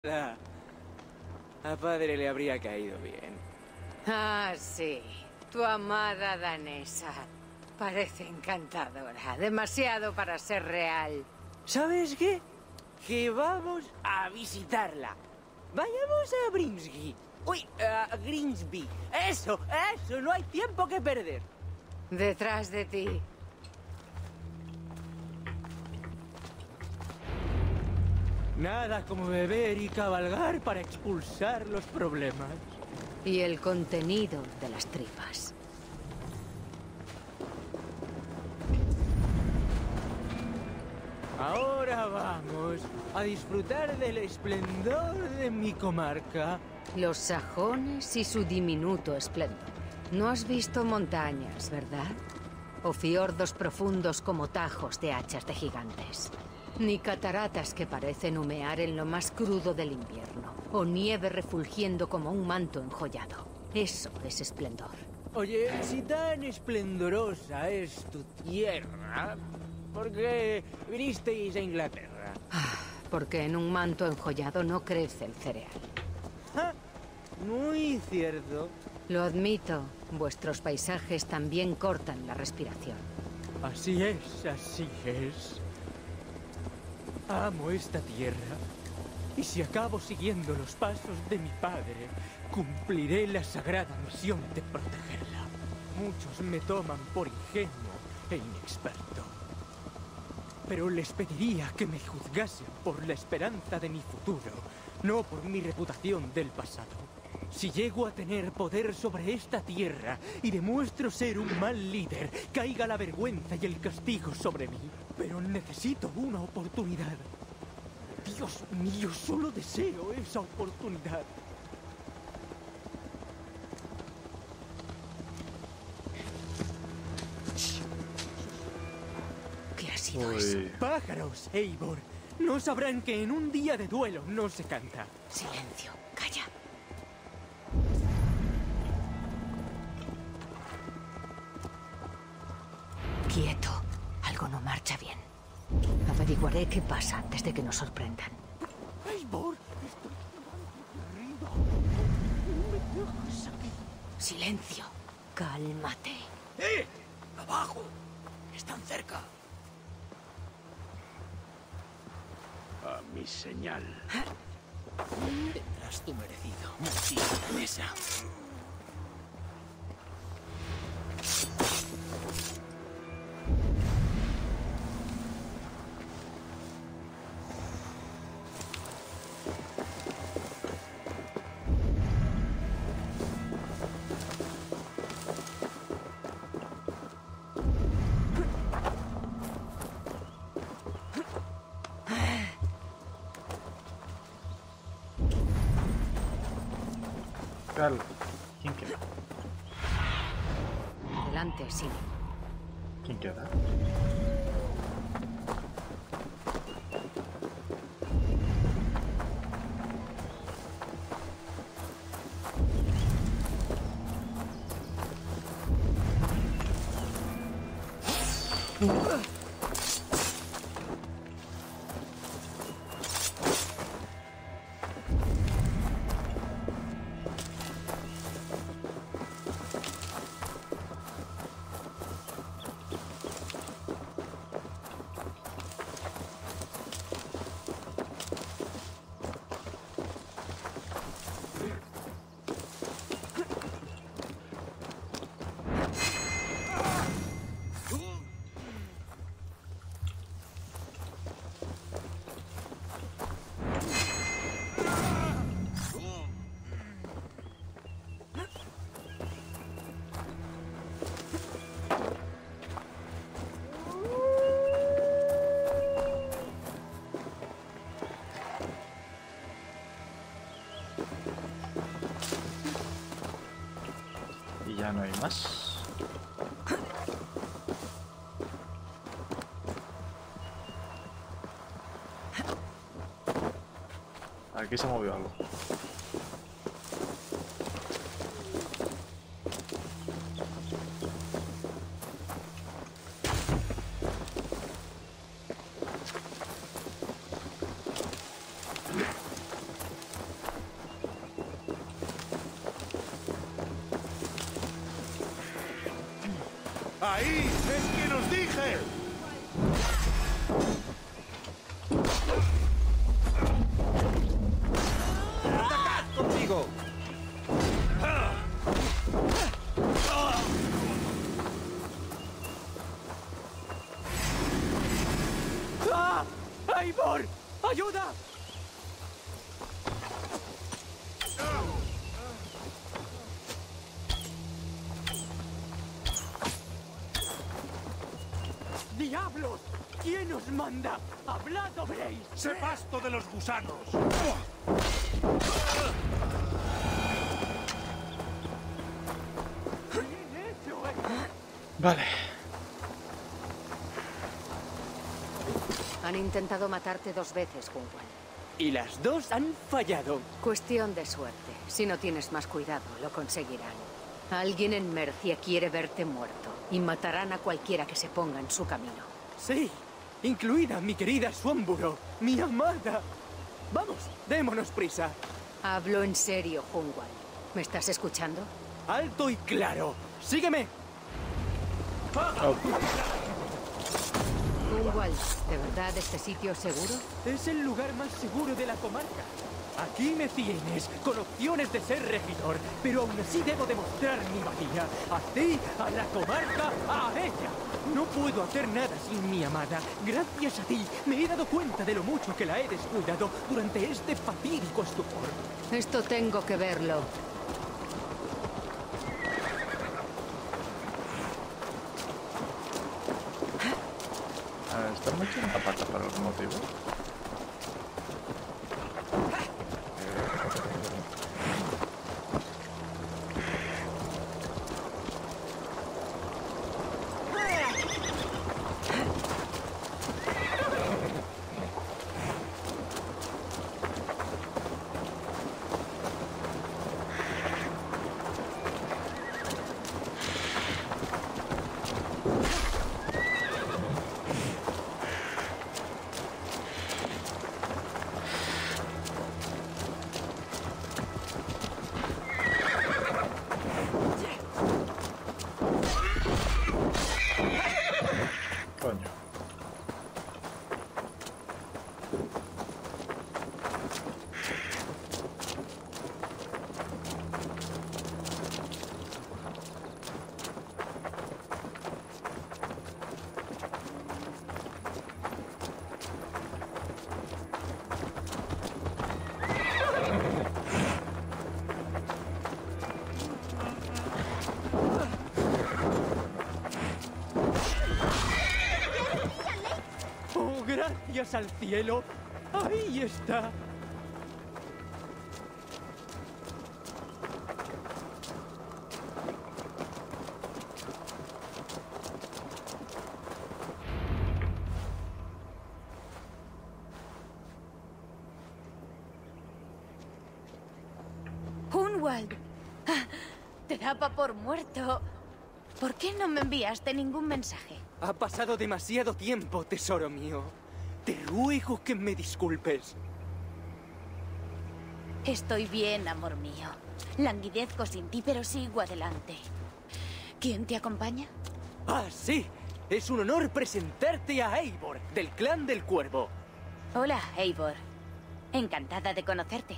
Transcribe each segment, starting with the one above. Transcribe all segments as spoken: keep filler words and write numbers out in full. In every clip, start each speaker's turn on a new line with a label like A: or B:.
A: A padre le habría caído bien.
B: Ah, sí. Tu amada danesa. Parece encantadora. Demasiado para ser real.
A: ¿Sabes qué? Que vamos a visitarla. Vayamos a Brimsby. Uy, a Grimsby. Eso, eso, no hay tiempo que perder.
B: Detrás de ti.
A: Nada como beber y cabalgar para expulsar los problemas.
B: Y el contenido de las tripas.
A: Ahora vamos a disfrutar del esplendor de mi comarca.
B: Los sajones y su diminuto esplendor. No has visto montañas, ¿verdad? O fiordos profundos como tajos de hachas de gigantes. Ni cataratas que parecen humear en lo más crudo del invierno. O nieve refulgiendo como un manto enjollado. Eso es esplendor.
A: Oye, si tan esplendorosa es tu tierra, ¿por qué vinisteis a Inglaterra?
B: Ah, porque en un manto enjollado no crece el cereal.
A: ¡Ja! Muy cierto.
B: Lo admito, vuestros paisajes también cortan la respiración.
A: Así es, así es. Amo esta tierra. Y si acabo siguiendo los pasos de mi padre, cumpliré la sagrada misión de protegerla. Muchos me toman por ingenuo e inexperto. Pero les pediría que me juzgasen por la esperanza de mi futuro, no por mi reputación del pasado. Si llego a tener poder sobre esta tierra y demuestro ser un mal líder, caiga la vergüenza y el castigo sobre mí. Pero necesito una oportunidad. Dios mío, solo deseo esa oportunidad.
B: ¿Qué ha sido
C: Uy.
B: eso?
A: Pájaros, Eivor. No sabrán que en un día de duelo no se canta.
B: Silencio, calla. Quieto. Algo no marcha bien. Averiguaré qué pasa antes de que nos sorprendan.
A: Eivor, estoy arriba. No me dejes aquí.
B: Silencio. Cálmate.
A: ¡Eh! ¡Abajo! ¡Están cerca!
C: A mi señal.
A: Tendrás tu merecido, maldita mesa.
C: Carlos, ¿quién queda?
B: Delante, sí.
C: ¿Quién queda? Y ya no hay más. Aquí se movió algo.
D: ¡Ahí! ¡Es que nos dije!
A: ¡Atacad conmigo! ¡Ah! ¡Eivor! ¡Ayuda! ¡Diablos! ¿Quién os manda? ¡Hablad o veréis!
D: ¡Se pasto de los gusanos!
C: Vale.
B: Han intentado matarte dos veces, Hunwald.
A: Y las dos han fallado.
B: Cuestión de suerte. Si no tienes más cuidado, lo conseguirán. Alguien en Mercia quiere verte muerto y matarán a cualquiera que se ponga en su camino.
A: Sí, incluida mi querida Swanborough, mi amada. Vamos, démonos prisa.
B: Hablo en serio, Hunwald. ¿Me estás escuchando?
A: Alto y claro. ¡Sígueme!
C: Oh,
B: Hunwald, ¿de verdad este sitio es seguro?
A: Es el lugar más seguro de la comarca. Aquí me tienes, con opciones de ser regidor, pero aún así debo demostrar mi valía. A ti, a la comarca, a ella. No puedo hacer nada sin mi amada. Gracias a ti, me he dado cuenta de lo mucho que la he descuidado durante este fatídico estupor.
B: Esto tengo que verlo.
C: ah, ¿está mucho en la pata por algún motivo? Coño.
A: ¡Oh, gracias al cielo! ¡Ahí está!
E: Hunwald. Ah, te daba por muerto. ¿Por qué no me enviaste ningún mensaje?
A: Ha pasado demasiado tiempo, tesoro mío. Te ruego que me disculpes.
E: Estoy bien, amor mío. Languidezco sin ti, pero sigo adelante. ¿Quién te acompaña?
A: Ah, sí. Es un honor presentarte a Eivor, del clan del Cuervo.
E: Hola, Eivor. Encantada de conocerte.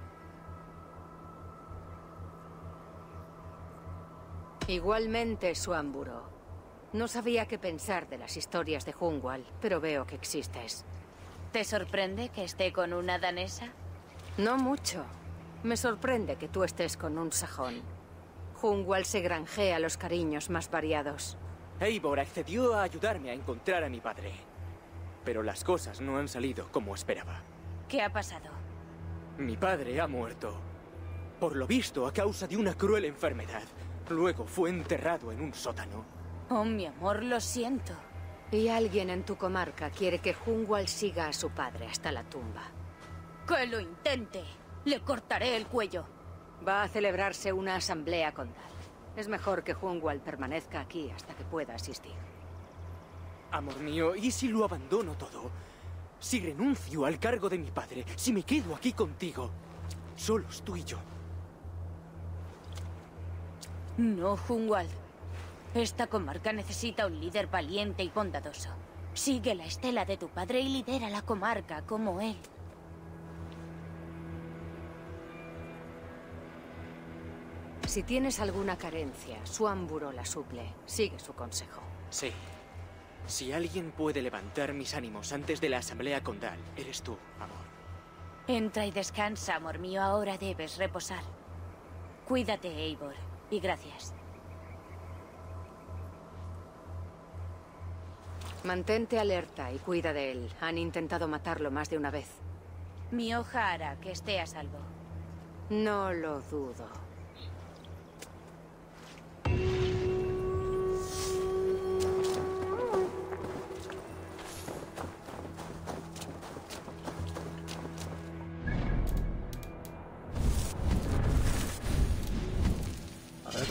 B: Igualmente, Swanborough. No sabía qué pensar de las historias de Hunwald, pero veo que existes.
E: ¿Te sorprende que esté con una danesa?
B: No mucho. Me sorprende que tú estés con un sajón. Hunwald se granjea los cariños más variados.
A: Eivor accedió a ayudarme a encontrar a mi padre. Pero las cosas no han salido como esperaba.
E: ¿Qué ha pasado?
A: Mi padre ha muerto. Por lo visto, a causa de una cruel enfermedad. Luego fue enterrado en un sótano.
E: Oh, mi amor, lo siento.
B: Y alguien en tu comarca quiere que Hunwald siga a su padre hasta la tumba.
E: ¡Que lo intente! Le cortaré el cuello.
B: Va a celebrarse una asamblea condal. Es mejor que Hunwald permanezca aquí hasta que pueda asistir.
A: Amor mío, ¿y si lo abandono todo? Si renuncio al cargo de mi padre, si me quedo aquí contigo, solos tú y yo.
E: No, Hunwald. Esta comarca necesita un líder valiente y bondadoso. Sigue la estela de tu padre y lidera la comarca como él.
B: Si tienes alguna carencia, Suamburo la suple. Sigue su consejo.
A: Sí. Si alguien puede levantar mis ánimos antes de la asamblea condal, eres tú, amor.
E: Entra y descansa, amor mío. Ahora debes reposar. Cuídate, Eivor. Y gracias.
B: Mantente alerta y cuida de él. Han intentado matarlo más de una vez.
E: Mi hoja hará que esté a salvo.
B: No lo dudo.
C: A ver.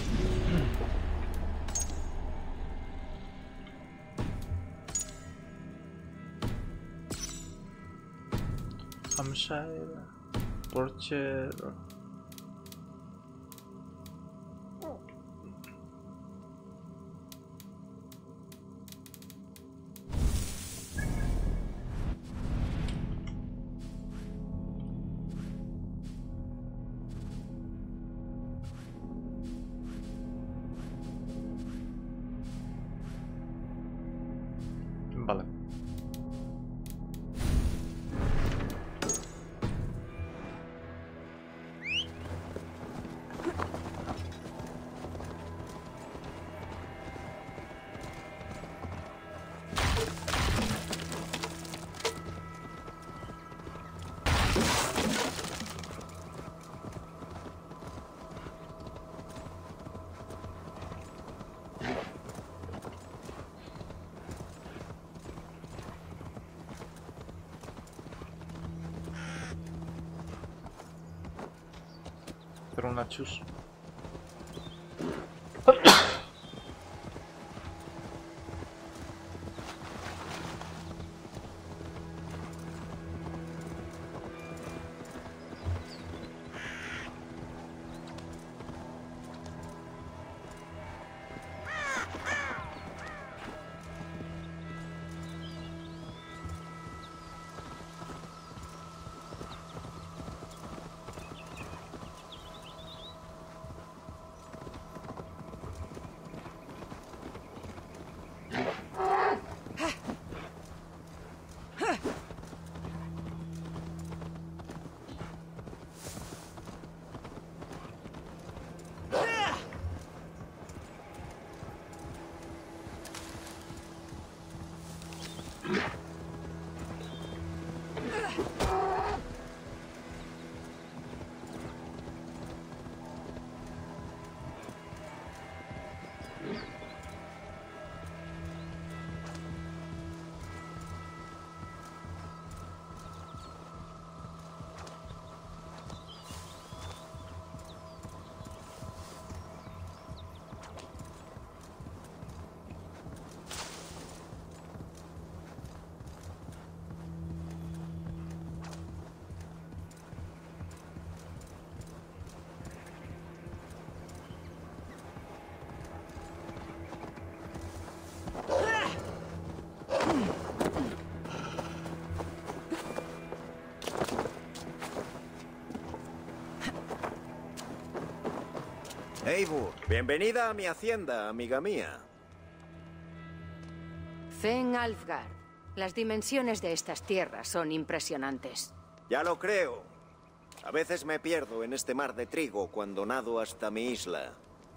C: Hampshire, Porcher. Vale. Hacer una chus.
F: Eivor, bienvenida a mi hacienda, amiga mía.
B: Fen Alfgard. Las dimensiones de estas tierras son impresionantes.
F: Ya lo creo. A veces me pierdo en este mar de trigo cuando nado hasta mi isla.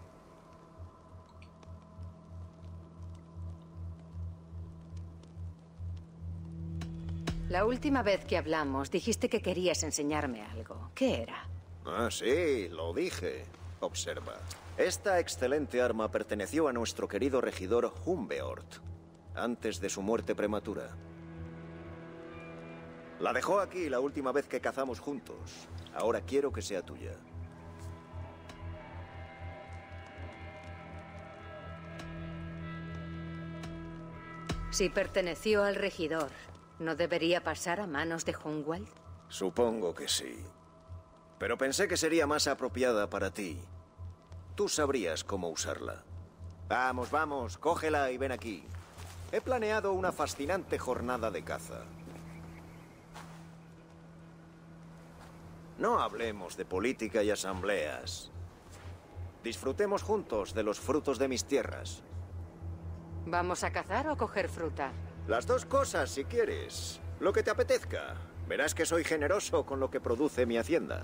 B: La última vez que hablamos dijiste que querías enseñarme algo. ¿Qué era?
F: Ah, sí, lo dije. Observa. Esta excelente arma perteneció a nuestro querido regidor Humbeort, antes de su muerte prematura. La dejó aquí la última vez que cazamos juntos. Ahora quiero que sea tuya.
B: Si perteneció al regidor, ¿no debería pasar a manos de Hunwald?
F: Supongo que sí. Pero pensé que sería más apropiada para ti. Tú sabrías cómo usarla. Vamos, vamos, cógela y ven aquí. He planeado una fascinante jornada de caza. No hablemos de política y asambleas. Disfrutemos juntos de los frutos de mis tierras.
B: ¿Vamos a cazar o coger fruta?
F: Las dos cosas, si quieres. Lo que te apetezca. Verás que soy generoso con lo que produce mi hacienda.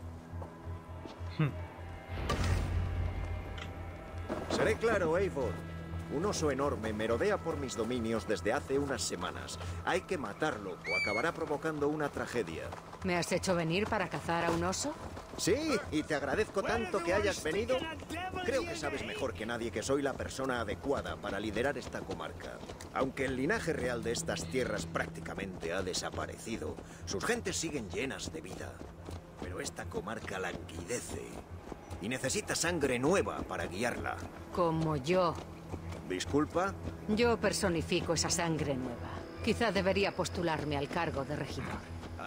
F: Seré claro, Eivor. Un oso enorme merodea por mis dominios desde hace unas semanas. Hay que matarlo o acabará provocando una tragedia.
B: ¿Me has hecho venir para cazar a un oso?
F: Sí, y te agradezco tanto que hayas venido. Creo que sabes mejor que nadie que soy la persona adecuada para liderar esta comarca. Aunque el linaje real de estas tierras prácticamente ha desaparecido, sus gentes siguen llenas de vida. Pero esta comarca languidece y necesita sangre nueva para guiarla.
B: Como yo.
F: ¿Disculpa?
B: Yo personifico esa sangre nueva. Quizá debería postularme al cargo de regidor.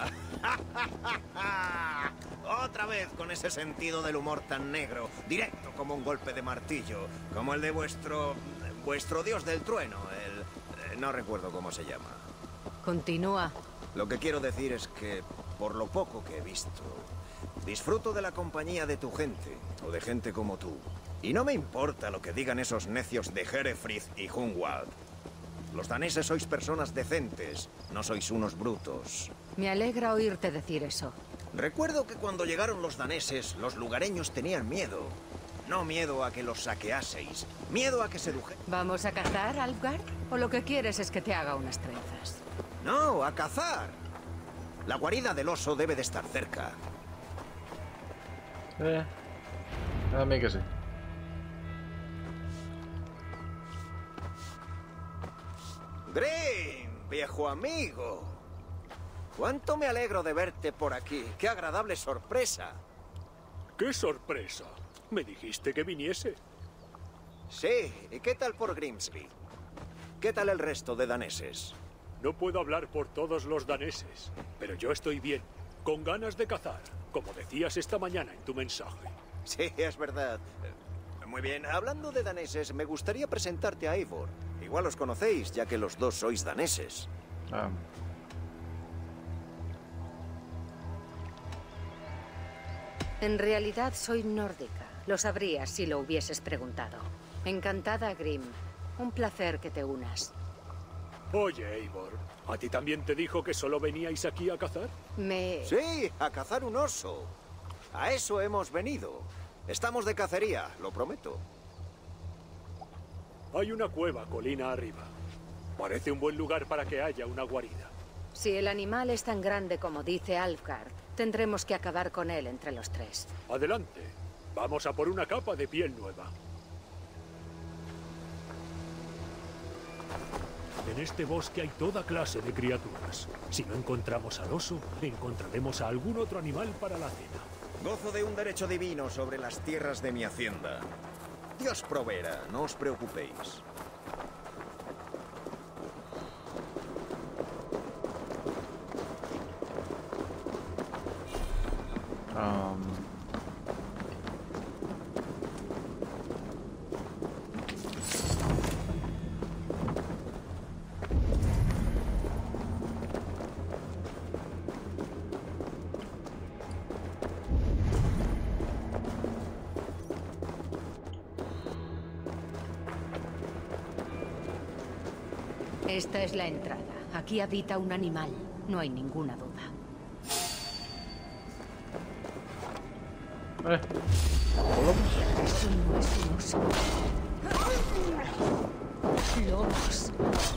F: Otra vez con ese sentido del humor tan negro, directo como un golpe de martillo, como el de vuestro... vuestro dios del trueno, el... eh, no recuerdo cómo se llama.
B: Continúa.
F: Lo que quiero decir es que, por lo poco que he visto, disfruto de la compañía de tu gente, o de gente como tú. Y no me importa lo que digan esos necios de Herefrith y Hunwald. Los daneses sois personas decentes, no sois unos brutos.
B: Me alegra oírte decir eso.
F: Recuerdo que cuando llegaron los daneses, los lugareños tenían miedo. No miedo a que los saqueaseis, miedo a que sedujeran.
B: ¿Vamos a cazar, Alfgard? ¿O lo que quieres es que te haga unas trenzas?
F: No, a cazar. La guarida del oso debe de estar cerca.
C: Eh, a mí que sí.
F: Grim, viejo amigo. Cuánto me alegro de verte por aquí. Qué agradable sorpresa.
D: ¡Qué sorpresa! ¿Me dijiste que viniese?
F: Sí, ¿y qué tal por Grimsby? ¿Qué tal el resto de daneses?
D: No puedo hablar por todos los daneses, pero yo estoy bien, con ganas de cazar, como decías esta mañana en tu mensaje.
F: Sí, es verdad. Muy bien, hablando de daneses, me gustaría presentarte a Eivor. Igual os conocéis, ya que los dos sois daneses.
C: Ah.
B: En realidad soy nórdica. Lo sabrías si lo hubieses preguntado. Encantada, Grim. Un placer que te unas.
D: Oye, Eivor, ¿a ti también te dijo que solo veníais aquí a cazar?
B: Me...
F: Sí, a cazar un oso. A eso hemos venido. Estamos de cacería, lo prometo.
D: Hay una cueva colina arriba. Parece un buen lugar para que haya una guarida.
B: Si el animal es tan grande como dice Alfgard, tendremos que acabar con él entre los tres.
D: Adelante. Vamos a por una capa de piel nueva. En este bosque hay toda clase de criaturas. Si no encontramos al oso, encontraremos a algún otro animal para la cena.
F: Gozo de un derecho divino sobre las tierras de mi hacienda. Dios proveerá, no os preocupéis.
C: Um...
B: Esta es la entrada. Aquí habita un animal. No hay ninguna duda.
C: Eh.
B: Eso no es un oso. Lobos.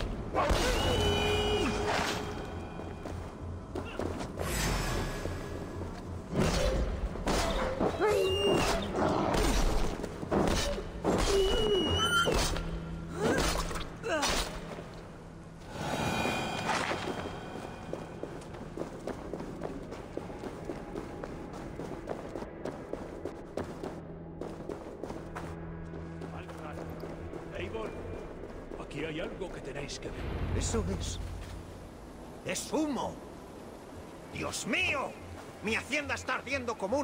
D: Eivor, aquí hay algo que tenéis que ver.
F: Eso es... ¡Es humo! ¡Dios mío! Mi hacienda está ardiendo como un...